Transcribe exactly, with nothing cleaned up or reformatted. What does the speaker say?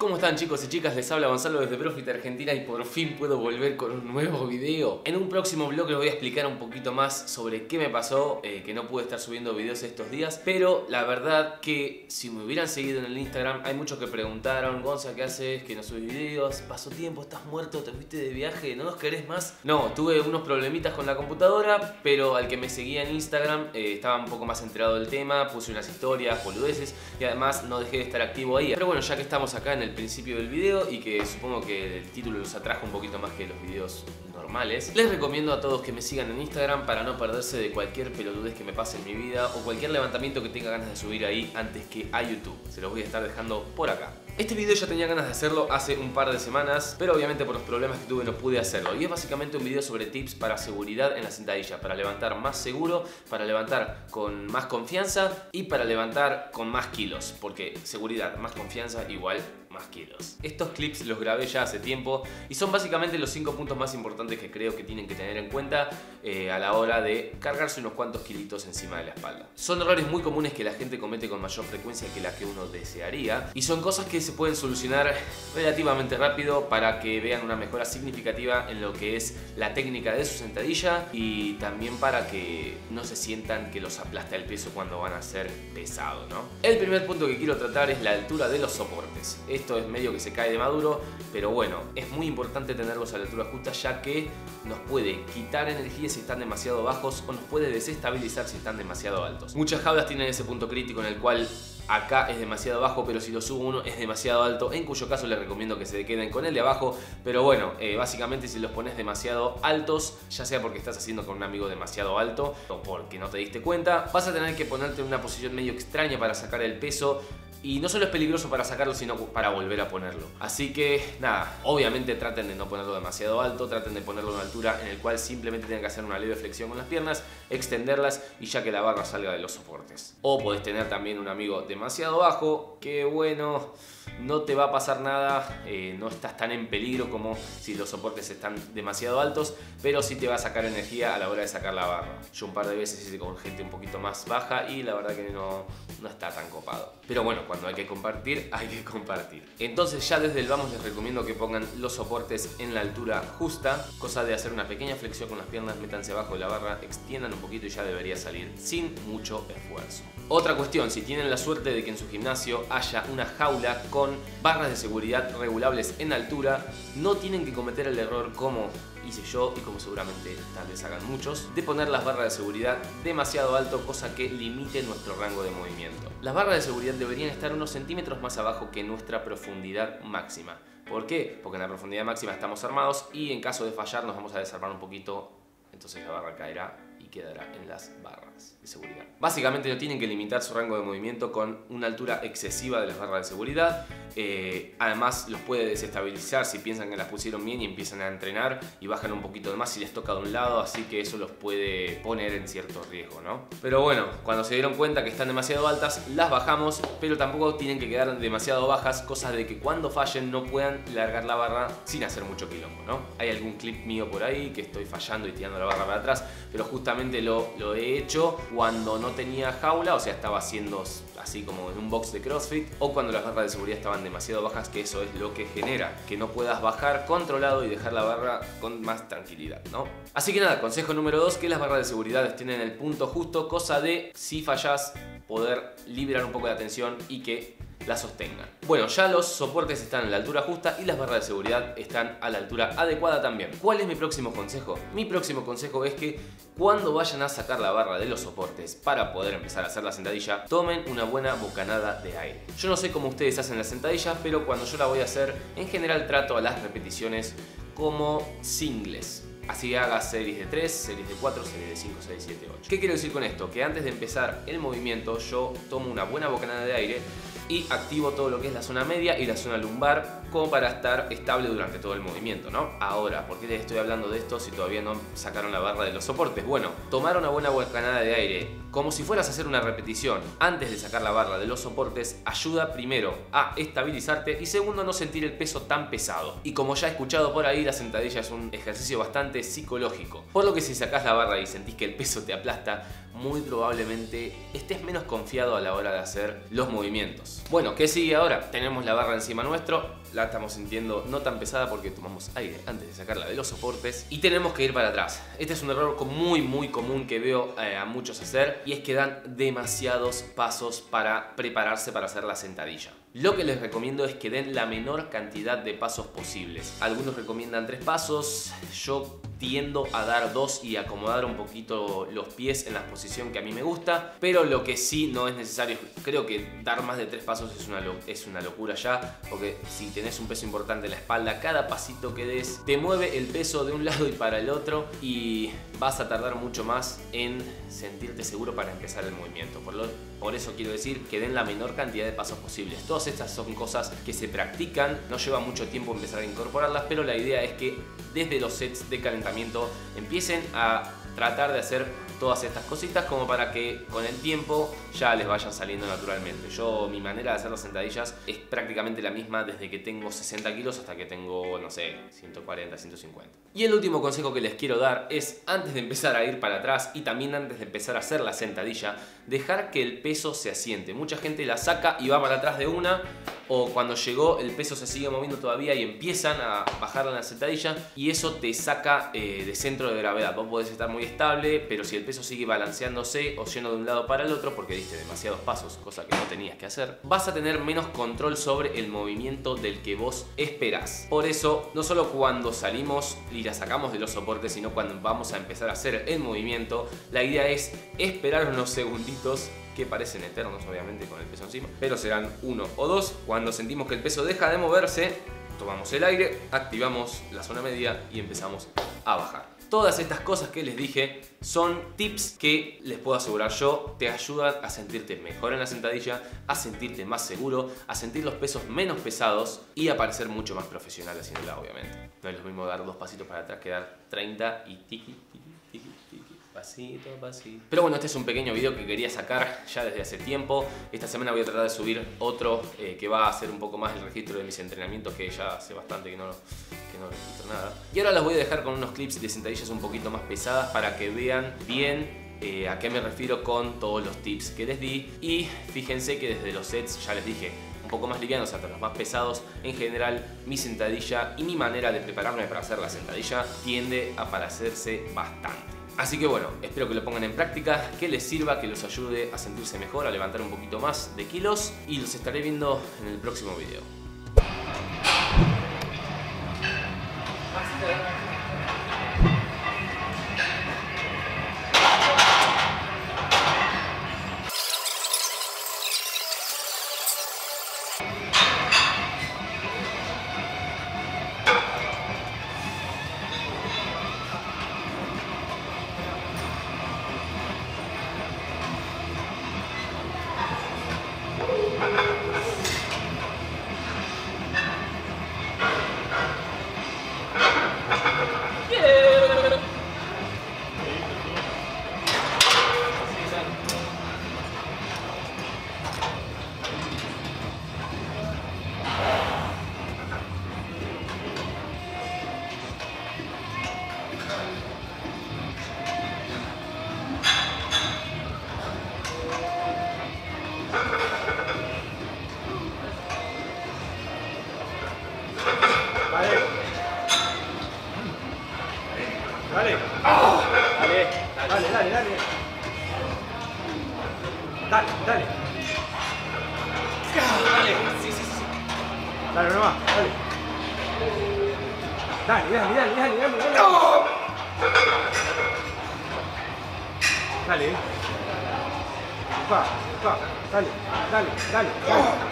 ¿Cómo están, chicos y chicas? Les habla Gonzalo desde Profit Argentina y por fin puedo volver con un nuevo video. En un próximo vlog les voy a explicar un poquito más sobre qué me pasó, eh, que no pude estar subiendo videos estos días. Pero la verdad que si me hubieran seguido en el Instagram, hay muchos que preguntaron: Gonza, ¿qué haces? Que no subís videos, pasó tiempo, estás muerto, te fuiste de viaje, ¿no nos querés más? No, tuve unos problemitas con la computadora, pero al que me seguía en Instagram eh, estaba un poco más enterado del tema, puse unas historias, boludeces, y además no dejé de estar activo ahí. Pero bueno, ya que estamos acá en el principio del video y que supongo que el título los atrajo un poquito más que los videos normales, les recomiendo a todos que me sigan en Instagram para no perderse de cualquier pelotudez que me pase en mi vida o cualquier levantamiento que tenga ganas de subir ahí antes que a YouTube. Se los voy a estar dejando por acá. Este video ya tenía ganas de hacerlo hace un par de semanas, pero obviamente por los problemas que tuve no pude hacerlo. Y es básicamente un video sobre tips para seguridad en la sentadilla, para levantar más seguro, para levantar con más confianza y para levantar con más kilos. Porque seguridad más confianza igual más kilos. Estos clips los grabé ya hace tiempo y son básicamente los cinco puntos más importantes que creo que tienen que tener en cuenta eh, a la hora de cargarse unos cuantos kilitos encima de la espalda. Son errores muy comunes que la gente comete con mayor frecuencia que la que uno desearía y son cosas que se pueden solucionar relativamente rápido para que vean una mejora significativa en lo que es la técnica de su sentadilla y también para que no se sientan que los aplasta el peso cuando van a ser pesados, ¿no? El primer punto que quiero tratar es la altura de los soportes. Esto es medio que se cae de maduro, pero bueno, es muy importante tenerlos a la altura justa, ya que nos puede quitar energía si están demasiado bajos o nos puede desestabilizar si están demasiado altos. Muchas jaulas tienen ese punto crítico en el cual acá es demasiado bajo, pero si lo subo uno es demasiado alto, en cuyo caso les recomiendo que se queden con el de abajo. Pero bueno, eh, básicamente si los pones demasiado altos, ya sea porque estás haciendo con un amigo demasiado alto o porque no te diste cuenta, vas a tener que ponerte en una posición medio extraña para sacar el peso. Y no solo es peligroso para sacarlo, sino para volver a ponerlo. Así que nada, obviamente traten de no ponerlo demasiado alto, traten de ponerlo a una altura en el cual simplemente tengan que hacer una leve flexión con las piernas, extenderlas y ya que la barra salga de los soportes. O podés tener también un amigo demasiado bajo, que bueno, no te va a pasar nada, eh, no estás tan en peligro como si los soportes están demasiado altos, pero sí te va a sacar energía a la hora de sacar la barra. Yo un par de veces hice con gente un poquito más baja y la verdad que no, no está tan copado. Pero bueno, cuando hay que compartir, hay que compartir. Entonces ya desde el vamos les recomiendo que pongan los soportes en la altura justa, cosa de hacer una pequeña flexión con las piernas, métanse abajo de la barra, extiendan un poquito y ya debería salir sin mucho esfuerzo. Otra cuestión, si tienen la suerte de que en su gimnasio haya una jaula con barras de seguridad regulables en altura, no tienen que cometer el error como hice yo y como seguramente tal vez hagan muchos, de poner las barras de seguridad demasiado alto, cosa que limite nuestro rango de movimiento. Las barras de seguridad deberían estar unos centímetros más abajo que nuestra profundidad máxima. ¿Por qué? Porque en la profundidad máxima estamos armados y en caso de fallar nos vamos a desarmar un poquito, entonces la barra caerá y quedará en las barras de seguridad. Básicamente no tienen que limitar su rango de movimiento con una altura excesiva de las barras de seguridad. Eh, además los puede desestabilizar si piensan que las pusieron bien y empiezan a entrenar y bajan un poquito de más si les toca de un lado, así que eso los puede poner en cierto riesgo, ¿no? Pero bueno, cuando se dieron cuenta que están demasiado altas, las bajamos, pero tampoco tienen que quedar demasiado bajas, cosas de que cuando fallen no puedan largar la barra sin hacer mucho quilombo, ¿no? Hay algún clip mío por ahí que estoy fallando y tirando la barra para atrás, pero justamente lo, lo he hecho cuando no tenía jaula, o sea, estaba haciendo así como en un box de CrossFit, o cuando las barras de seguridad estaban demasiado bajas, que eso es lo que genera que no puedas bajar controlado y dejar la barra con más tranquilidad, ¿no? Así que nada, consejo número dos, que las barras de seguridad estén en el punto justo, cosa de, si fallas, poder liberar un poco de atención y que la sostengan. Bueno, ya los soportes están en la altura justa y las barras de seguridad están a la altura adecuada también. ¿Cuál es mi próximo consejo? Mi próximo consejo es que cuando vayan a sacar la barra de los soportes para poder empezar a hacer la sentadilla, tomen una buena bocanada de aire. Yo no sé cómo ustedes hacen la sentadilla, pero cuando yo la voy a hacer, en general trato a las repeticiones como singles. Así haga series de tres, series de cuatro, series de cinco, seis, siete, ocho. ¿Qué quiero decir con esto? Que antes de empezar el movimiento yo tomo una buena bocanada de aire y activo todo lo que es la zona media y la zona lumbar como para estar estable durante todo el movimiento, ¿no? Ahora, ¿por qué les estoy hablando de esto si todavía no sacaron la barra de los soportes? Bueno, tomar una buena bocanada de aire como si fueras a hacer una repetición antes de sacar la barra de los soportes, ayuda primero a estabilizarte y segundo a no sentir el peso tan pesado. Y como ya he escuchado por ahí, la sentadilla es un ejercicio bastante psicológico, por lo que si sacás la barra y sentís que el peso te aplasta, muy probablemente estés menos confiado a la hora de hacer los movimientos. Bueno, ¿qué sigue ahora? Tenemos la barra encima nuestro, la estamos sintiendo no tan pesada porque tomamos aire antes de sacarla de los soportes y tenemos que ir para atrás. Este es un error muy muy común que veo eh, a muchos hacer, y es que dan demasiados pasos para prepararse para hacer la sentadilla. Lo que les recomiendo es que den la menor cantidad de pasos posibles. Algunos recomiendan tres pasos, yo tiendo a dar dos y acomodar un poquito los pies en la posición que a mí me gusta, pero lo que sí no es necesario, creo que dar más de tres pasos es una, es una locura ya, porque si tenés un peso importante en la espalda, cada pasito que des te mueve el peso de un lado y para el otro y vas a tardar mucho más en sentirte seguro para empezar el movimiento. Por, lo, por eso quiero decir que den la menor cantidad de pasos posibles. Todas estas son cosas que se practican, no lleva mucho tiempo empezar a incorporarlas, pero la idea es que desde los sets de calentamiento empiecen a tratar de hacer todas estas cositas como para que con el tiempo ya les vayan saliendo naturalmente. Yo, mi manera de hacer las sentadillas es prácticamente la misma desde que tengo sesenta kilos hasta que tengo, no sé, ciento cuarenta, ciento cincuenta. Y el último consejo que les quiero dar es, antes de empezar a ir para atrás y también antes de empezar a hacer la sentadilla, dejar que el peso se asiente. Mucha gente la saca y va para atrás de una, o cuando llegó el peso se sigue moviendo todavía y empiezan a bajar en la sentadilla y eso te saca eh, de centro de gravedad. Vos podés estar muy estable, pero si el peso sigue balanceándose o yendo de un lado para el otro porque diste demasiados pasos, cosa que no tenías que hacer, vas a tener menos control sobre el movimiento del que vos esperás. Por eso, no solo cuando salimos y la sacamos de los soportes, sino cuando vamos a empezar a hacer el movimiento, la idea es esperar unos segunditos que parecen eternos obviamente con el peso encima, pero serán uno o dos. Cuando sentimos que el peso deja de moverse, tomamos el aire, activamos la zona media y empezamos a bajar. Todas estas cosas que les dije son tips que les puedo asegurar yo te ayudan a sentirte mejor en la sentadilla, a sentirte más seguro, a sentir los pesos menos pesados y a parecer mucho más profesional haciéndola, obviamente. No es lo mismo dar dos pasitos para atrás que dar treinta y tiki, tiki, tiki, tiki. Pasito, pasito. Pero bueno, este es un pequeño video que quería sacar ya desde hace tiempo. Esta semana voy a tratar de subir otro eh, que va a hacer un poco más el registro de mis entrenamientos, que ya hace bastante que no, que no registro nada. Y ahora los voy a dejar con unos clips de sentadillas un poquito más pesadas para que vean bien eh, a qué me refiero con todos los tips que les di. Y fíjense que desde los sets, ya les dije, un poco más livianos hasta los más pesados, en general mi sentadilla y mi manera de prepararme para hacer la sentadilla tiende a parecerse bastante. Así que bueno, espero que lo pongan en práctica, que les sirva, que los ayude a sentirse mejor, a levantar un poquito más de kilos y los estaré viendo en el próximo video. Dale. ¡Oh! Dale. Dale, dale, dale. Dale, dale. Dale. Sí, sí, sí. Dale, nomás, dale. Dale, dale, dale, dale, dale, dale. ¡Oh! Dale. Pa, pa, dale, dale, dale, dale.